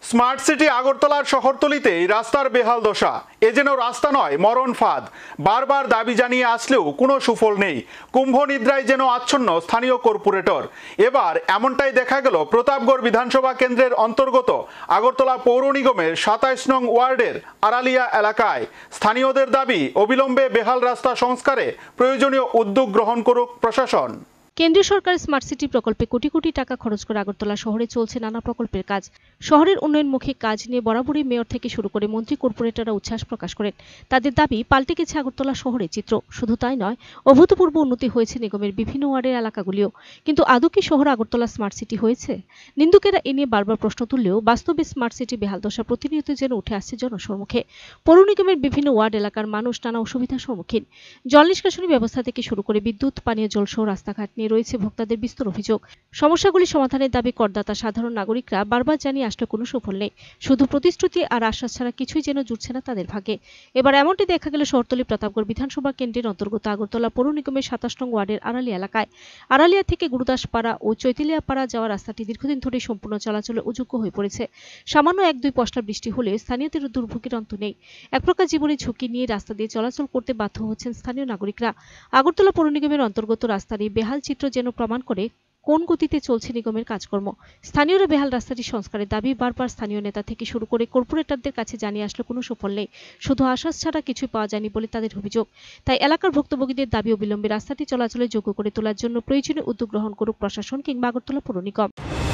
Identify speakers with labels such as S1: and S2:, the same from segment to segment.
S1: Smart city আগরতলার শহরতলিতেই রাস্তার বেহাল দশা। এ যেন রাস্তা নয়, মরণ ফাঁদ। বারবার দাবি জানিয়ে আসলেও কোনো সুফল নেই। কুম্ভ নিদ্রায় যেন আচ্ছন্ন স্থানীয় কর্পোরেটর। এবার এমনটাই দেখা গেল প্রতাপগড় বিধানসভা কেন্দ্রের অন্তর্গত আগরতলা পৌর নিগমের ২৭ নং ওয়ার্ডের আড়ালিয়া এলাকায়। স্থানীয়দের দাবি, অবিলম্বে বেহাল রাস্তা সংস্কারে প্রয়োজনীয় উদ্যোগ গ্রহণ করুক প্রশাসন।
S2: কেন্দ্রীয় সরকারের স্মার্ট সিটি প্রকল্পে কোটি কোটি টাকা খরচ করে আগরতলা শহরে চলছে নানা প্রকল্পের কাজ। শহরের উন্নয়নমুখী কাজ নিয়ে বরাবরই মেয়র থেকে শুরু করে মন্ত্রী কর্পোরেটররা উচ্ছ্বাস প্রকাশ করেন। তাদের দাবি, পাল্টে গেছে আগরতলা শহরের চিত্র। শুধু তাই নয়, অভূতপূর্ব উন্নতি হয়েছে নিগমের বিভিন্ন ওয়ার্ডের এলাকাগুলিও। কিন্তু আদৌ কি শহর আগরতলা স্মার্ট সিটি হয়েছে? নিন্দুকেরা এ নিয়ে বারবার প্রশ্ন তুললেও বাস্তবে স্মার্ট সিটি বেহাল দশা প্রতিনিয়ত যেন উঠে আসছে জনসম্মুখে। পৌর নিগমের বিভিন্ন ওয়ার্ড এলাকার মানুষ নানা অসুবিধার সম্মুখীন। জল নিষ্কাশনী ব্যবস্থা থেকে শুরু করে বিদ্যুৎ, পানীয় জল সহ রাস্তাঘাট নিয়ে রয়েছে ভোক্তাদের বিস্তর অভিযোগ। সমস্যাগুলি সমাধানের দাবি করদাতা সাধারণ নাগরিকরা বারবার জানিয়ে আসলে কোনো সুফল নেই। শুধু প্রতিশ্রুতি আর আশ্বাস ছাড়া কিছুই যেন জুটছে না তাদের ভাগে। এবার এমনটি দেখা গেল শহরতলি প্রতাপগড় বিধানসভা কেন্দ্রের অন্তর্গত আগরতলা পৌর নিগমের ২৭ নং ওয়ার্ডের আড়ালিয়া এলাকায়। আড়ালিয়া থেকে গুরুদাসপাড়া ও চৈতিলিয়াপাড়া যাওয়া রাস্তাটি দীর্ঘদিন ধরে সম্পূর্ণ চলাচলে অযোগ্য হয়ে পড়েছে। সামান্য ১-২ পশলা বৃষ্টি হলে স্থানীয়দের দুর্ভোগের অন্ত নেই। এক প্রকার জীবনের ঝুঁকি নিয়ে রাস্তা দিয়ে চলাচল করতে বাধ্য হচ্ছেন স্থানীয় নাগরিকরা। আগরতলা পৌর নিগমের অন্তর্গত রাস্তার এই বেহাল চিত্র যেন প্রমাণ করে কোন গতিতে চলছে নিগমের কাজকর্ম। স্থানীয়রা বেহাল রাস্তাটি সংস্কারের দাবি বারবার স্থানীয় নেতা থেকে শুরু করে কর্পোরেটরদের কাছে জানিয়ে আসলে কোনো সুফল নেই। শুধু আশ্বাস ছাড়া কিছুই পাওয়া যায়নি বলে তাদের অভিযোগ। তাই এলাকার ভুক্তভোগীদের দাবি, অবিলম্বে রাস্তাটি চলাচলের যোগ্য করে তোলার জন্য প্রয়োজনীয় উদ্যোগ গ্রহণ করুক প্রশাসন কিংবা আগরতলা পৌর নিগম।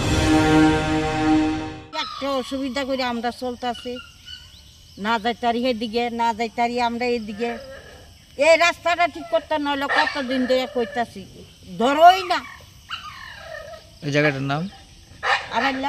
S3: একটা অসুবিধা করে আমরা চলতেছি, না যাইতারি এদিকে, না যাইতারি আমরা এদিকে। এই রাস্তাটা ঠিক করতে নইলে কতদিন ধরে কইতাছি, ধরোই না।
S4: এই জায়গাটার নাম
S3: আড়াইলা।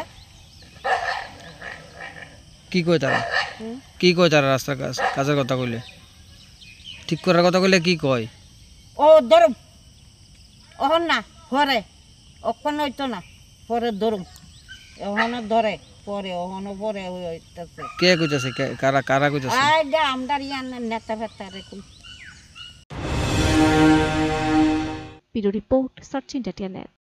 S4: কি কয় তারা? কি কয় তারা রাস্তার কাজের কথা কইলে, ঠিক করার কথা কইলে কি কয়?
S3: ও ধরুম অহন না, পরে অক্ষণ হইতো না, পরে ধরুম। ওখানে ধরে পরে, ওখানে পরে হইতেছে।
S4: কে কইতাছে? কারা কারা কইতাছে?
S3: আইডা আমদার ইয়ান নেতা ফেতা এরকম।
S2: Bureau report, search India.